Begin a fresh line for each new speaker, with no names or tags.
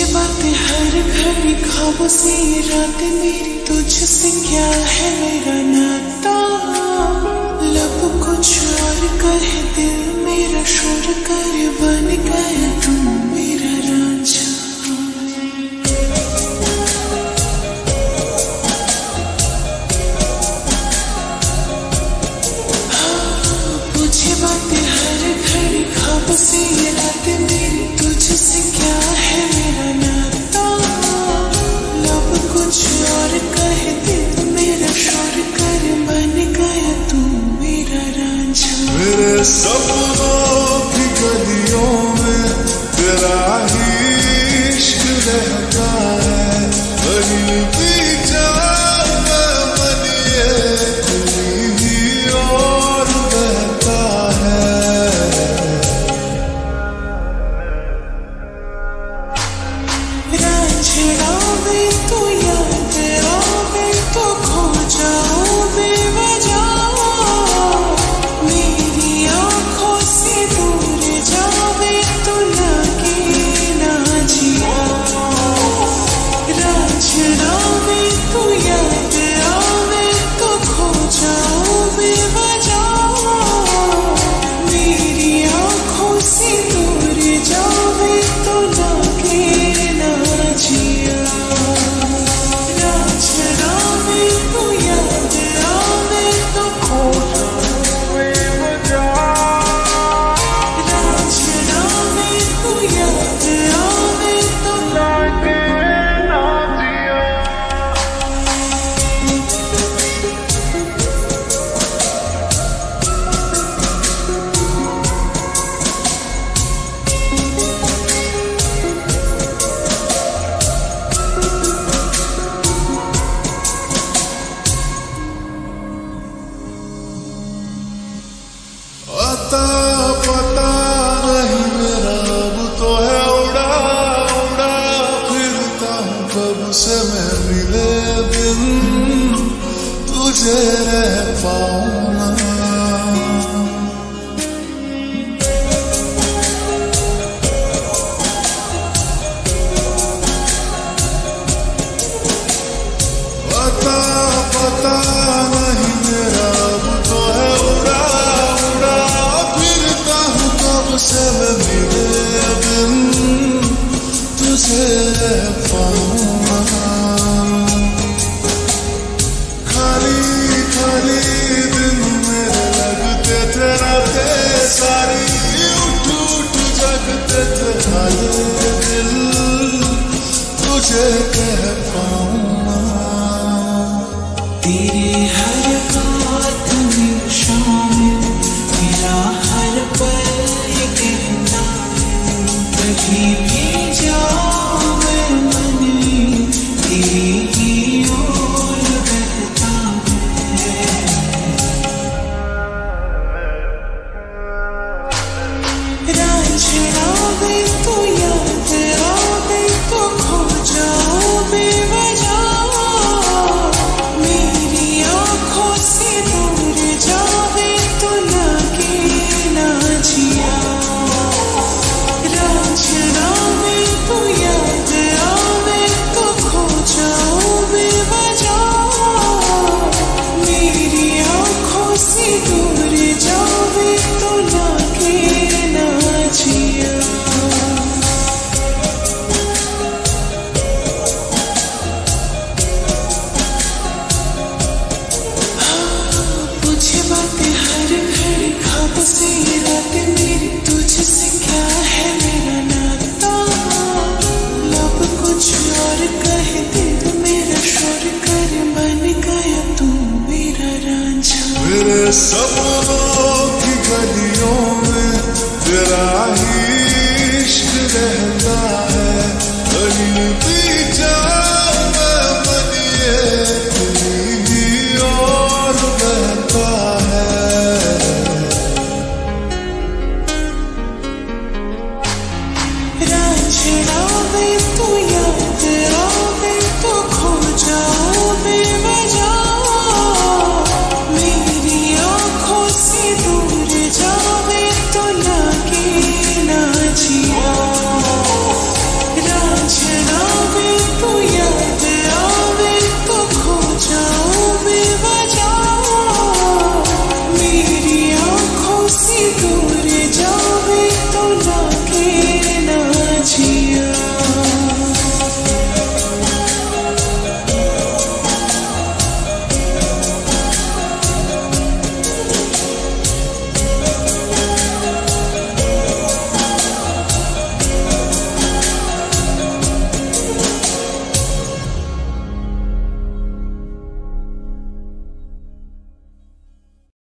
पूछे बातें हर घड़ी ख्वाबों से ये रातें मेरी तुझसे क्या है मेरा नाता। लब कुछ और कहे दिल मेरा शोर करे बन गया तू मेरा रांझा। पूछे बातें हर घड़ी ख्वाबों से ये रातें मेरी तुझसे क्या है मेरा नाता। लब कुछ और कहे दिल मेरा शोर करे बन गया तू मेरा रांझा।
मेरे सपनों की गलियों में तेरा ही इश्क रहता है। कहीं भी जाऊं मैं मन ये तेरी ही ओर बहता है।
रांझा में तू याद आवे तो खो जाऊं बेवजह। मेरी आंखों से दूर जावे तो लगे ना जिया। रांझा में तू याद आवे तो खो जाऊं बेवजह। मेरी आंखों से दूर जावे तो लगे ना जिया। रांझा में तू याद आवे तो खो जाऊं बेवजह। रांझा में तू याद आवे तो लगे ना जिया।
अता पता नहीं मेरा अब तो है उड़ा उड़ा फिरता हूँ कब से मैं मिले बिन तुझे रह पाऊँ ना। अता पता नहीं मेरा अब तो है उड़ा उड़ा फिरता हूँ कब से मैं मिले बिन तुझे रह पाऊँ ना। खाली खाली दिन मेरे लगते थे रातें सारी उठ उठ जगते थे हाय दिल तुझे कह पाऊँ ना।
तेरे हर बात में शामिल मेरा हर पल ये कहना है। कभी भी जाऊं मैं मन तेरी ही ओर बहता है। रांझा में तू याद आवे तो खो जाऊं बेवजह। मेरी आंखों से दूर जावे तो लगे ना जिया। रांझा में तू याद आवे तो खो जाऊं बेवजह। मेरी आंखों से दूर जावे तो लगे ना जिया। पूछे बातें हर घड़ी ख्वाबों से ये रातें मेरी तुझसे क्या है मेरा नाता। लब कुछ और कहे दिल मेरा शोर करे बन गया तू मेरा रांझा।
मेरे सपनों की गलियों में तेरा ही